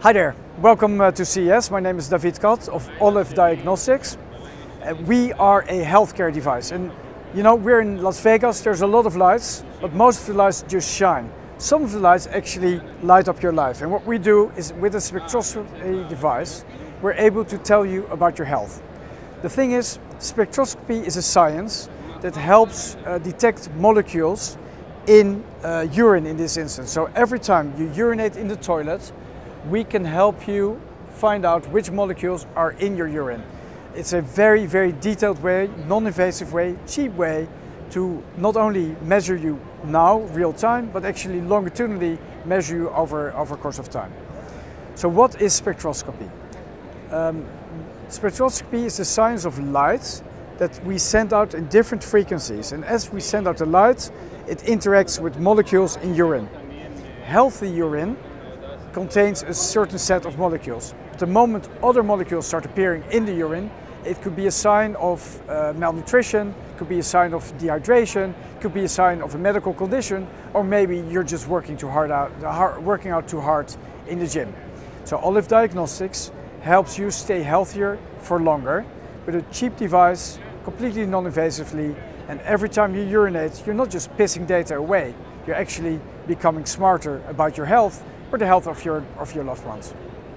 Hi there, welcome to CES. My name is David Kat of Olive Diagnostics. We are a healthcare device, and you know, we're in Las Vegas, there's a lot of lights, but most of the lights just shine. Some of the lights actually light up your life, and what we do is with a spectroscopy device, we're able to tell you about your health. The thing is, spectroscopy is a science that helps detect molecules in urine in this instance. So every time you urinate in the toilet, we can help you find out which molecules are in your urine. It's a very, very detailed way, non-invasive way, cheap way to not only measure you now, real time, but actually longitudinally measure you over a course of time. So what is spectroscopy? Spectroscopy is the science of light that we send out in different frequencies. And as we send out the light, it interacts with molecules in urine. Healthy urine contains a certain set of molecules. But the moment other molecules start appearing in the urine, it could be a sign of malnutrition, could be a sign of dehydration, could be a sign of a medical condition, or maybe you're just working out too hard in the gym. So Olive Diagnostics helps you stay healthier for longer with a cheap device, completely non-invasively, and every time you urinate, you're not just pissing data away, you're actually becoming smarter about your health or the health of your loved ones.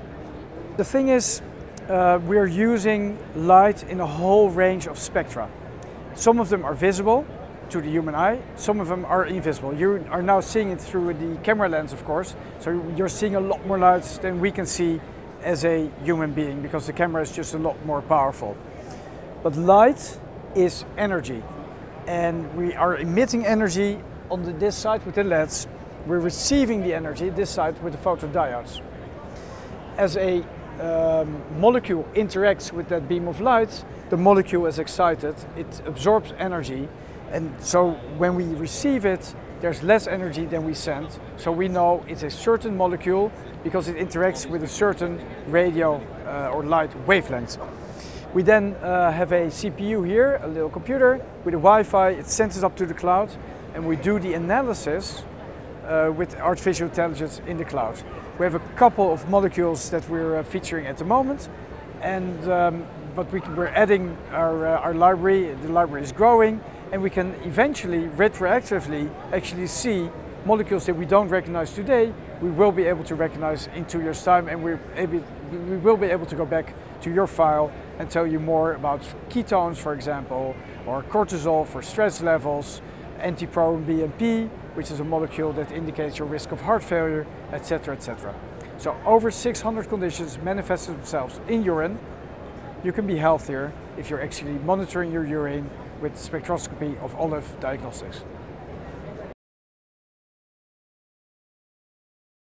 The thing is, we're using light in a whole range of spectra. Some of them are visible to the human eye, some of them are invisible. You are now seeing it through the camera lens, of course, so you're seeing a lot more lights than we can see as a human being because the camera is just a lot more powerful. But light is energy, and we are emitting energy on this side with the LEDs. We're receiving the energy this side with the photodiodes. As a molecule interacts with that beam of light, the molecule is excited, it absorbs energy, and so when we receive it, there's less energy than we send, so we know it's a certain molecule because it interacts with a certain radio or light wavelength. We then have a CPU here, a little computer with a Wi-Fi, it sends it up to the cloud, and we do the analysis with artificial intelligence in the cloud. We have a couple of molecules that we're featuring at the moment, and but we're adding our library. The library is growing, and we can eventually retroactively actually see molecules that we don't recognize today. We will be able to recognize in 2 years' time, and we will be able to go back to your file and tell you more about ketones, for example, or cortisol for stress levels, anti-proBNP, which is a molecule that indicates your risk of heart failure, etc., etc. So over 600 conditions manifest themselves in urine. You can be healthier if you're actually monitoring your urine with spectroscopy of Olive Diagnostics.